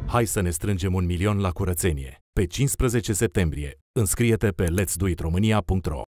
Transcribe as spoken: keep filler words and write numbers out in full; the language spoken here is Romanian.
Hai să ne strângem un milion la curățenie. Pe cincisprezece septembrie, înscrie-te pe lets do it romania punct ro.